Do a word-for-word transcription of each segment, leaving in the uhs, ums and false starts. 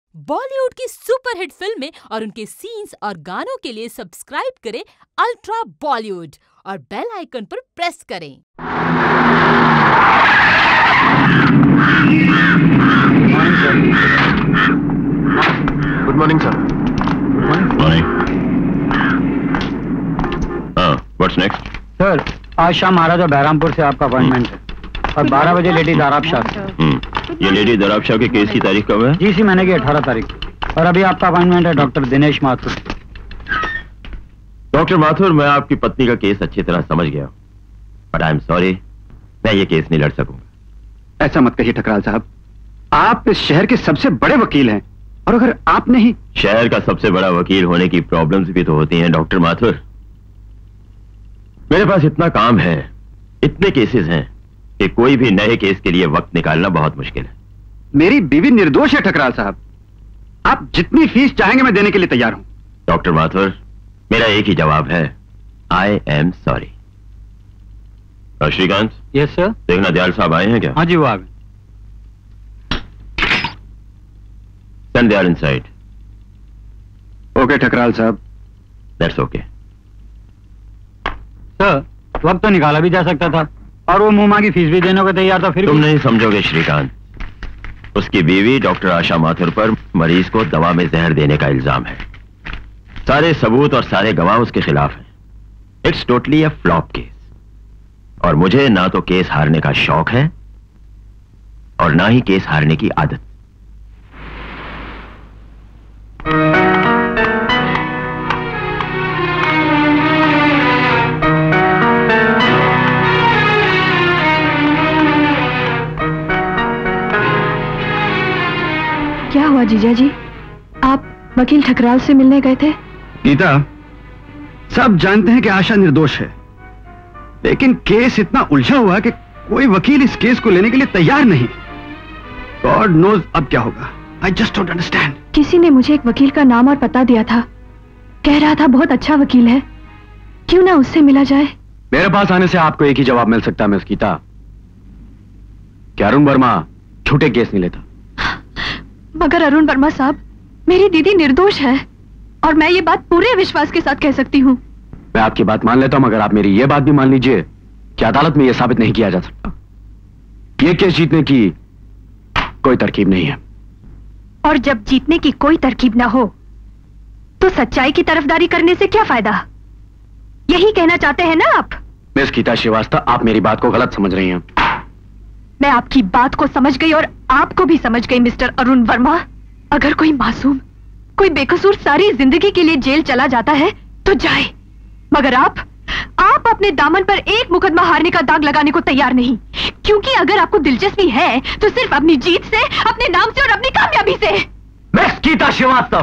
बॉलीवुड की सुपरहिट फिल्में और उनके सीन्स और गानों के लिए सब्सक्राइब करें अल्ट्रा बॉलीवुड और बेल आइकन पर प्रेस करें। Good morning sir. Good morning. हाँ, व्हाट्स नेक्स्ट? सर, आज शाम महाराजा बहरामपुर से आपका अपॉइंटमेंट है और बारह बजे लेडी दाराब शाह। हम्म, ये लेडी दाराब शाह के केस की तारीख कब है? जी इसी महीने की अठारह तारीख। और अभी आपका अपॉइंटमेंट है डॉक्टर दिनेश माथुर। डॉक्टर माथुर, मैं आपकी पत्नी का केस अच्छी तरह समझ गया, बट आई एम सॉरी, मैं ये केस नहीं लड़ सकूंगा। ऐसा मत कहिए ठकराल साहब, आप इस शहर के सबसे बड़े वकील हैं और अगर आप नहीं। शहर का सबसे बड़ा वकील होने की प्रॉब्लम्स भी तो होती हैं डॉक्टर माथुर। मेरे पास इतना काम है, इतने केसेस हैं कि कोई भी नए केस के लिए वक्त निकालना बहुत मुश्किल है। मेरी बीवी निर्दोष है ठकराल साहब, आप जितनी फीस चाहेंगे मैं देने के लिए तैयार हूं। डॉक्टर माथुर, मेरा एक ही जवाब है, I am sorry. Shrikant. Yes sir. देखना दयाल साहब आए हैं क्या? हाँ जी, वो आ गए। Send they are inside. Okay Thakral साहब। That's okay. सर, वक्त तो निकाला भी जा सकता था और वो मुंह मांगी फीस भी देने को तैयार था, फिर तुम भी... नहीं समझोगे श्रीकांत, उसकी बीवी डॉक्टर आशा माथुर पर मरीज को दवा में जहर देने का इल्जाम है। सारे सबूत और सारे गवाह उसके खिलाफ हैं। It's totally a flop case और मुझे ना तो केस हारने का शौक है और ना ही केस हारने की आदत। क्या हुआ जीजा जी, आप वकील ठकराल से मिलने गए थे? गीता, सब जानते हैं कि आशा निर्दोष है, लेकिन केस इतना उलझा हुआ कि कोई वकील इस केस को लेने के लिए तैयार नहीं। गॉड नोज अब क्या होगा। I just don't understand. किसी ने मुझे एक वकील का नाम और पता दिया था, कह रहा था बहुत अच्छा वकील है, क्यों ना उससे मिला जाए। मेरे पास आने से आपको एक ही जवाब मिल सकता है मिस गीता, कि अरुण वर्मा झूठे केस नहीं लेता। मगर अरुण वर्मा साहब, मेरी दीदी निर्दोष है और मैं ये बात पूरे विश्वास के साथ कह सकती हूँ। मैं आपकी बात मान लेता हूँ, मगर आप मेरी ये बात भी मान लीजिए कि अदालत में यह साबित नहीं किया जा सकता। ये केस जीतने की कोई तरकीब नहीं है। और जब जीतने की कोई तरकीब ना हो तो सच्चाई की तरफदारी करने से क्या फायदा, यही कहना चाहते हैं ना आप? मिस गीता श्रीवास्तव, आप मेरी बात को गलत समझ रही हैं। मैं आपकी बात को समझ गई और आपको भी समझ गई मिस्टर अरुण वर्मा। अगर कोई मासूम, कोई बेकसूर सारी जिंदगी के लिए जेल चला जाता है तो जाए, मगर आप आप अपने दामन पर एक मुकदमा हारने का दाग लगाने को तैयार नहीं, क्योंकि अगर आपको दिलचस्पी है तो सिर्फ अपनी जीत से, अपने नाम से और अपनी कामयाबी से। मिस गीता श्रीवास्तव,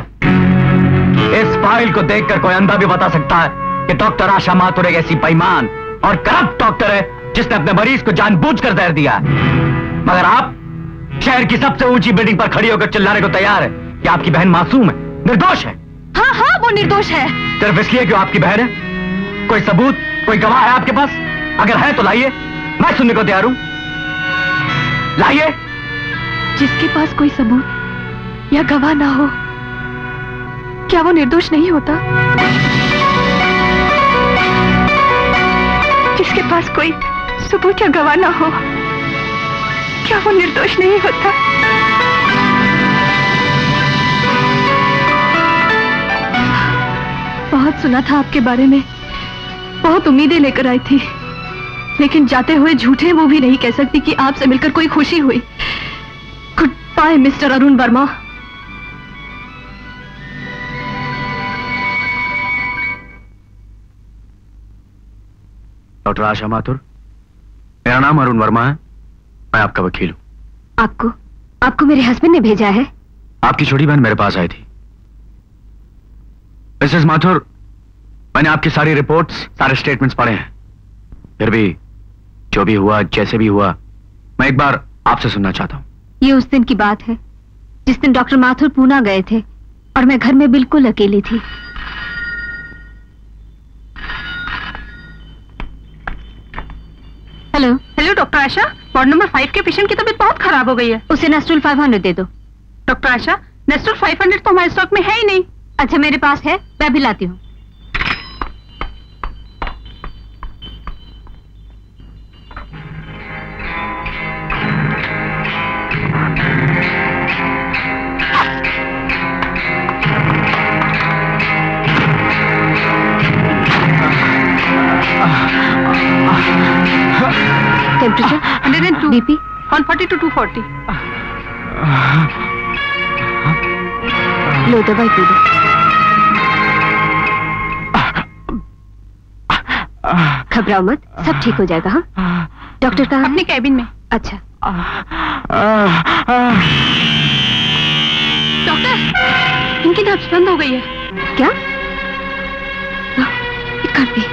इस फाइल को देखकर कोई अंधा भी बता सकता है कि डॉक्टर आशा माथुर एक ऐसी बेईमान और करप्ट डॉक्टर है जिसने अपने मरीज को जानबूझकर जहर दिया। मगर आप शहर की सबसे ऊंची बिल्डिंग पर खड़ी होकर चिल्लाने को तैयार है कि आपकी बहन मासूम है, निर्दोष है। हाँ हाँ, वो निर्दोष है। सिर्फ इसलिए कि आपकी बहन है? कोई सबूत, कोई गवाह है आपके पास? अगर है तो लाइए, मैं सुनने को तैयार हूं। लाइए। जिसके पास कोई सबूत या गवाह ना हो, क्या वो निर्दोष नहीं होता? जिसके पास कोई सबूत या गवाह ना हो, क्या वो निर्दोष नहीं होता? बहुत सुना था आपके बारे में, बहुत उम्मीदें लेकर आई थी, लेकिन जाते हुए झूठे मुंह भी नहीं कह सकती कि आपसे मिलकर कोई खुशी हुई। Good bye mister Arun Verma. Doctor Asha Mathur, मेरा नाम अरुण वर्मा है, मैं आपका वकील हूँ। आपको आपको मेरे हस्बैंड ने भेजा है? आपकी छोटी बहन मेरे पास आई थी। मिसेस माथुर, मैंने आपकी सारी रिपोर्ट्स, सारे स्टेटमेंट्स पढ़े हैं, फिर भी जो भी हुआ, जैसे भी हुआ, मैं एक बार आपसे सुनना चाहता हूँ। ये उस दिन की बात है जिस दिन डॉक्टर माथुर पूना गए थे और मैं घर में बिल्कुल अकेली थी। Hello hello doctor Asha, ward number five के पेशेंट की तबीयत बहुत खराब हो गई है। उसे नेस्टोल फाइव हंड्रेड दे दो। Doctor Asha, Nestor five hundred तो हमारे स्टॉक में है ही नहीं। अच्छा मेरे पास है, मैं भी लाती हूँ। Temperature hundred and two, BP one forty two two forty. लो दवाई पी लो। घबराओ मत, सब ठीक हो जाएगा। हाँ, डॉक्टर कहाँ है? अपने कैबिन में। अच्छा डॉक्टर, इनकी नब्ज बंद हो गई है। क्या? It can't be.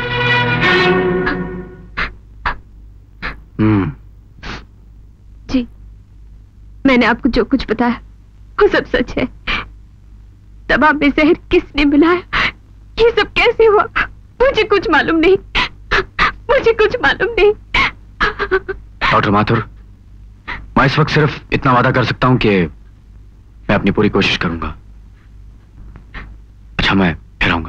हम्म जी, मैंने आपको जो कुछ बताया वो सब सच है। दवा में जहर किसने मिलाया, ये सब कैसे हुआ, मुझे कुछ मालूम नहीं, मुझे कुछ मालूम नहीं। डॉक्टर माथुर, मैं इस वक्त सिर्फ इतना वादा कर सकता हूं कि मैं अपनी पूरी कोशिश करूंगा। अच्छा, मैं फिर आऊंगा।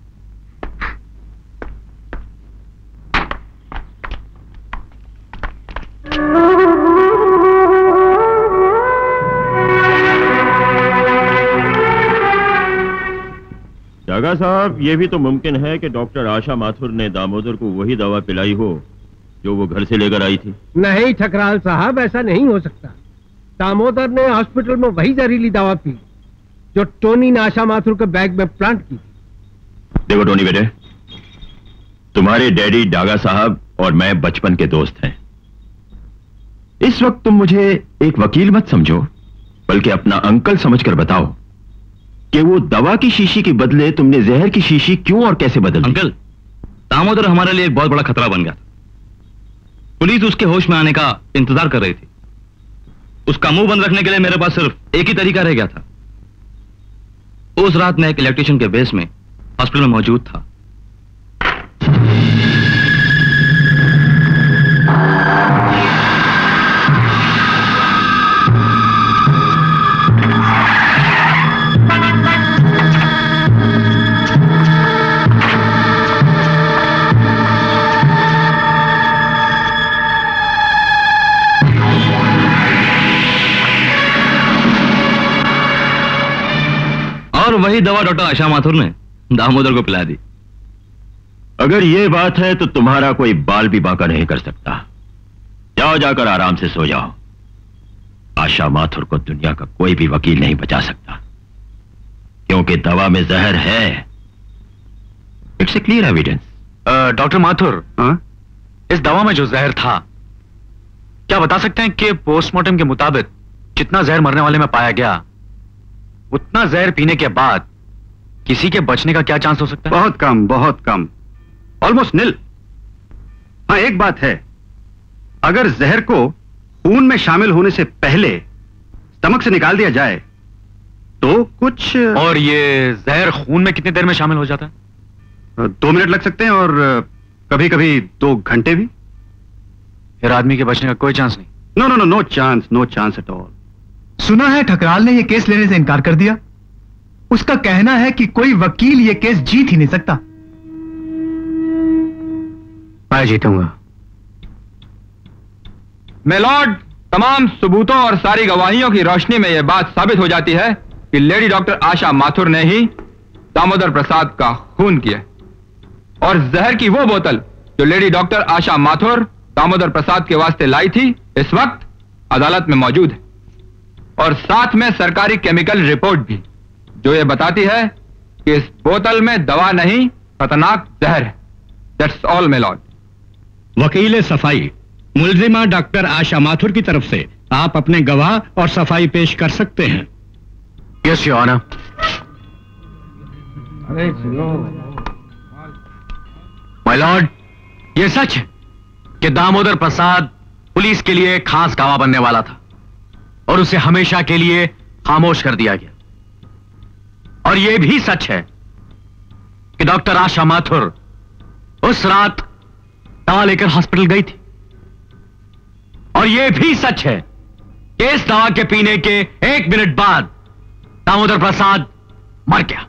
जागा साहब, ये भी तो मुमकिन है कि डॉक्टर आशा माथुर ने दामोदर को वही दवा पिलाई हो जो वो घर से लेकर आई थी। नहीं ठकराल साहब, ऐसा नहीं हो सकता। दामोदर ने हॉस्पिटल में वही जहरीली दवा पी जो टोनी ने आशा माथुर के बैग में प्लांट की। देखो टोनी बेटे, तुम्हारे डैडी डागा साहब और मैं बचपन के दोस्त हैं। इस वक्त तुम मुझे एक वकील मत समझो, बल्कि अपना अंकल समझकर बताओ कि वो दवा की शीशी के बदले तुमने जहर की शीशी क्यों और कैसे बदल दी? अंकल, दामोदर हमारे लिए एक बहुत बड़ा खतरा बन गया था। पुलिस उसके होश में आने का इंतजार कर रही थी। उसका मुंह बंद रखने के लिए मेरे पास सिर्फ एक ही तरीका रह गया था। उस रात मैं एक इलेक्ट्रिशियन के बेस में हॉस्पिटल में मौजूद था। और वही दवा डॉक्टर आशा माथुर ने दामोदर को पिला दी। अगर ये बात है तो तुम्हारा कोई बाल भी बांका नहीं कर सकता। जाओ, जाकर आराम से सो जाओ। आशा माथुर को दुनिया का कोई भी वकील नहीं बचा सकता, क्योंकि दवा में जहर है। It's a clear evidence. Doctor Mathur, हाँ? इस दवा में जो जहर था, क्या बता सकते हैं कि पोस्टमार्टम के मुताबिक जितना जहर मरने वाले में पाया गया, उतना जहर पीने के बाद किसी के बचने का क्या चांस हो सकता है? बहुत कम, बहुत कम, ऑलमोस्ट निल। हाँ, एक बात है, अगर जहर को खून में शामिल होने से पहले स्टमक से निकाल दिया जाए तो कुछ और ये जहर खून में कितनी देर में शामिल हो जाता है? दो मिनट लग सकते हैं और कभी कभी दो घंटे भी। फिर आदमी के बचने का कोई चांस नहीं। No no no no chance, no chance at all. सुना है ठकराल ने यह केस लेने से इनकार कर दिया। उसका कहना है कि कोई वकील यह केस जीत ही नहीं सकता। मैं जीतूंगा। मेलॉर्ड, तमाम सबूतों और सारी गवाहियों की रोशनी में यह बात साबित हो जाती है कि लेडी डॉक्टर आशा माथुर ने ही दामोदर प्रसाद का खून किया, और जहर की वो बोतल जो लेडी डॉक्टर आशा माथुर दामोदर प्रसाद के वास्ते लाई थी, इस वक्त अदालत में मौजूद है, और साथ में सरकारी केमिकल रिपोर्ट भी, जो ये बताती है कि इस बोतल में दवा नहीं, खतरनाक जहर है। That's all my lord. वकील सफाई, मुलजिमा डॉक्टर आशा माथुर की तरफ से आप अपने गवाह और सफाई पेश कर सकते हैं। Yes your honour. My lord, यह सच है कि दामोदर प्रसाद पुलिस के लिए खास गवाह बनने वाला था और उसे हमेशा के लिए खामोश कर दिया गया। और यह भी सच है कि डॉक्टर आशा माथुर उस रात दवा लेकर हॉस्पिटल गई थी। और यह भी सच है कि इस दवा के पीने के एक मिनट बाद दामोदर प्रसाद मर गया।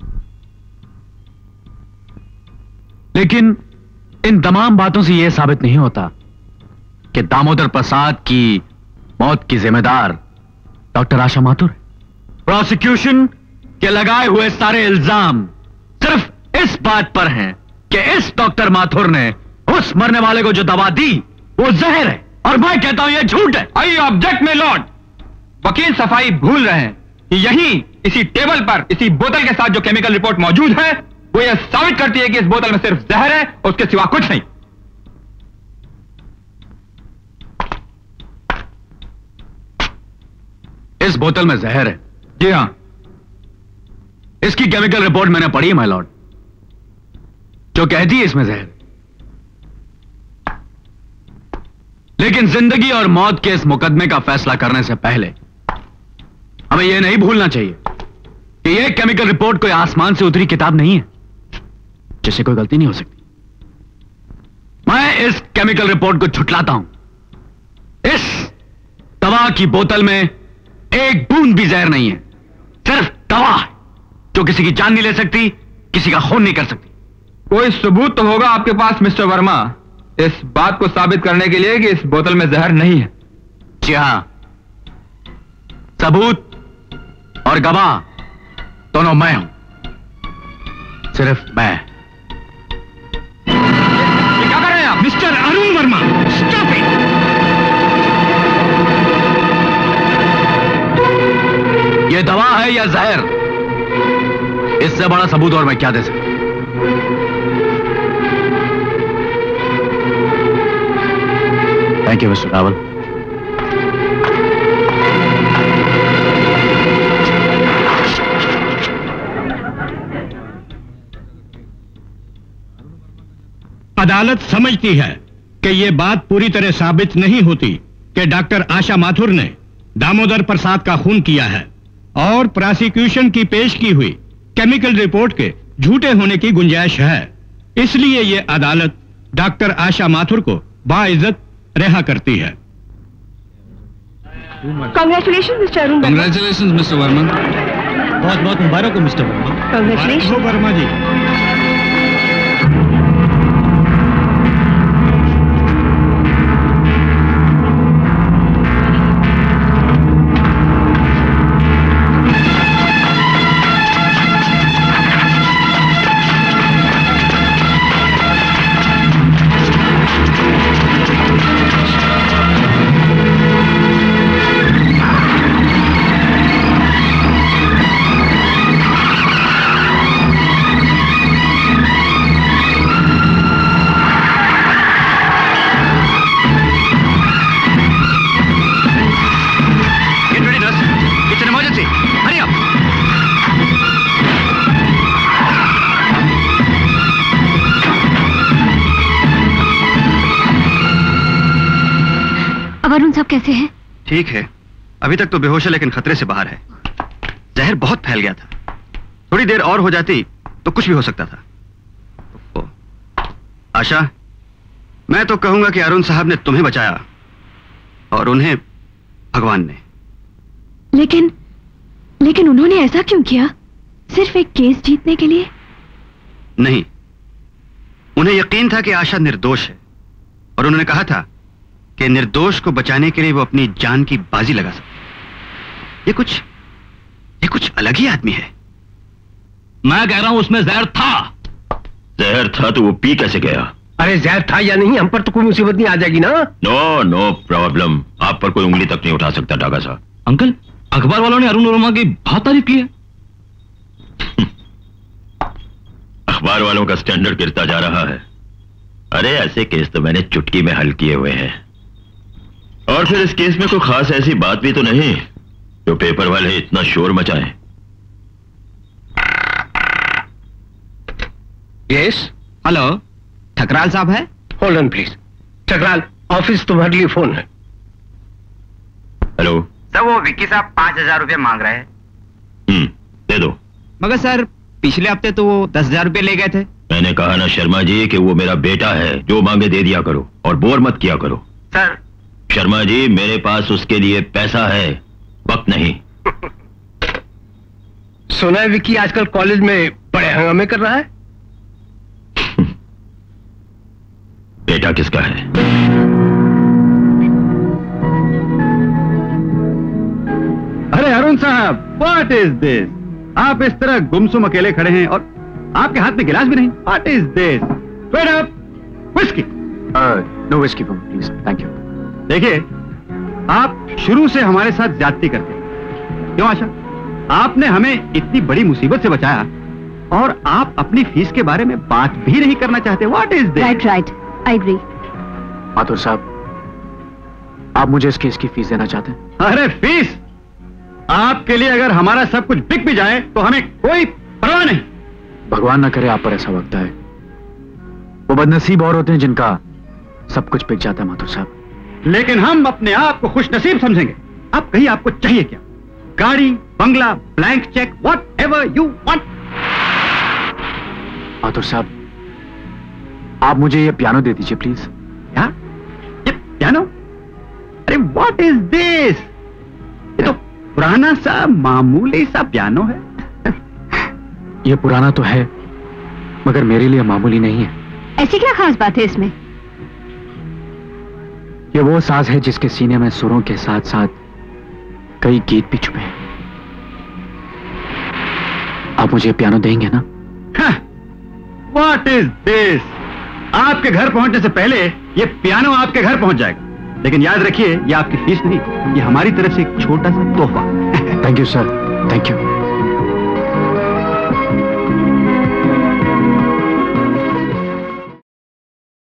लेकिन इन तमाम बातों से यह साबित नहीं होता कि दामोदर प्रसाद की मौत की जिम्मेदार डॉक्टर आशा माथुर है। प्रोसिक्यूशन के लगाए हुए सारे इल्जाम सिर्फ इस बात पर हैं कि इस डॉक्टर माथुर ने उस मरने वाले को जो दवा दी वो जहर है, और मैं कहता हूं ये झूठ है। आई ऑब्जेक्ट में लॉर्ड, वकील सफाई भूल रहे हैं कि यहीं इसी टेबल पर इसी बोतल के साथ जो केमिकल रिपोर्ट मौजूद है वो यह साबित करती है कि इस बोतल में सिर्फ जहर है और उसके सिवा कुछ नहीं। इस बोतल में जहर है? जी हां। इसकी केमिकल रिपोर्ट मैंने पढ़ी है माय लॉर्ड, जो कहती है इसमें जहर। लेकिन जिंदगी और मौत के इस मुकदमे का फैसला करने से पहले हमें यह नहीं भूलना चाहिए कि यह केमिकल रिपोर्ट कोई आसमान से उतरी किताब नहीं है जिससे कोई गलती नहीं हो सकती। मैं इस केमिकल रिपोर्ट को झुठलाता हूं। इस दवा की बोतल में एक बूंद भी जहर नहीं है, सिर्फ दवा है जो किसी की जान नहीं ले सकती, किसी का खून नहीं कर सकती। कोई सबूत तो होगा आपके पास मिस्टर वर्मा इस बात को साबित करने के लिए कि इस बोतल में जहर नहीं है। जी हां, सबूत और गवाह दोनों मैं हूं, सिर्फ मैं। ये क्या कर रहे हैं आप? Mister Arun Verma, stop it! ये दवा है या जहर, इससे बड़ा सबूत और मैं क्या दे सकता? Thank you mister Rawal. अदालत समझती है कि यह बात पूरी तरह साबित नहीं होती कि डॉक्टर आशा माथुर ने दामोदर प्रसाद का खून किया है, और प्रोसिक्यूशन की पेश की हुई केमिकल रिपोर्ट के झूठे होने की गुंजाइश है। इसलिए यह अदालत डॉक्टर आशा माथुर को बाइज्जत रिहा करती है। Congratulation mister Arun. Congratulation mister Verma. बहुत बहुत मुबारक हो मिस्टर वर्मा। कांग्रेचुलेशन वर्मा जी। वरुण साहब कैसे हैं? ठीक है, अभी तक तो बेहोश है लेकिन खतरे से बाहर है। जहर बहुत फैल गया था, थोड़ी देर और हो जाती तो कुछ भी हो सकता था। ओ, आशा, मैं तो कहूंगा कि अरुण साहब ने तुम्हें बचाया और उन्हें भगवान ने। लेकिन लेकिन उन्होंने ऐसा क्यों किया? सिर्फ एक केस जीतने के लिए? नहीं, उन्हें यकीन था कि आशा निर्दोष है और उन्होंने कहा था कि निर्दोष को बचाने के लिए वो अपनी जान की बाजी लगा सकते। ये कुछ ये कुछ अलग ही आदमी है। मैं कह रहा हूं उसमें जहर था। जहर था तो वो पी कैसे गया? अरे जहर था या नहीं, हम पर तो कोई मुसीबत नहीं आ जाएगी ना। नो नो प्रॉब्लम, आप पर कोई उंगली तक नहीं उठा सकता डागा साहब। अंकल, अखबार वालों ने अरुण वर्मा की बहुत तारीफ की है। अखबार वालों का स्टैंडर्ड गिरता जा रहा है। अरे ऐसे केस तो मैंने चुटकी में हल किए हुए हैं, और फिर इस केस में कोई खास ऐसी बात भी तो नहीं जो पेपर वाले इतना शोर मचाएं। यस, हेलो, ठकराल साहब है? Hold on please. Thakral, office तुम्हारे लिए फोन है। हेलो सर, वो विक्की साहब पांच हजार रुपये मांग रहे हैं। हम्म, दे दो। मगर सर, पिछले हफ्ते तो वो दस हजार रुपये ले गए थे। मैंने कहा ना शर्मा जी कि वो मेरा बेटा है, जो मांगे दे दिया करो और बोर मत किया करो। सर शर्मा जी, मेरे पास उसके लिए पैसा है, वक्त नहीं। सुना है विकी आजकल कॉलेज में बड़े हंगामे कर रहा है। बेटा किसका है? अरे अरुण साहब, व्हाट इज दिस? आप इस तरह गुमसुम अकेले खड़े हैं और आपके हाथ में गिलास भी नहीं। What is this? Wait up, whisky. No whisky please, thank you. देखिए, आप शुरू से हमारे साथ ज्यादती करते हैं। क्यों आशा? आपने हमें इतनी बड़ी मुसीबत से बचाया और आप अपनी फीस के बारे में बात भी नहीं करना चाहते। What is this? Right right, I agree. Mathur साहब, आप मुझे इस केस की फीस देना चाहते हैं? अरे फीस? आपके लिए अगर हमारा सब कुछ बिक भी जाए तो हमें कोई परवाह नहीं। भगवान न करे आप पर ऐसा वक्त आए। वो बदनसीब और होते हैं जिनका सब कुछ बिक जाता है माथुर साहब। लेकिन हम अपने आप को खुशनसीब समझेंगे। अब कहीं आपको चाहिए क्या? गाड़ी, बंगला, blank cheque, whatever you want. Mathur साहब, आप मुझे ये पियानो दे दीजिए प्लीज। क्या? ये पियानो? अरे व्हाट इज दिस? ये तो पुराना सा मामूली सा पियानो है। ये पुराना तो है, मगर मेरे लिए मामूली नहीं है। ऐसी क्या खास बात है इसमें? ये वो साज है जिसके सीने में सुरों के साथ साथ कई गीत भी छुपे हैं। आप मुझे पियानो देंगे ना? What is this? आपके घर पहुंचने से पहले ये पियानो आपके घर पहुंच जाएगा। लेकिन याद रखिए, ये आपकी फीस नहीं, ये हमारी तरफ से एक छोटा सा तोहफा। Thank you sir, thank you.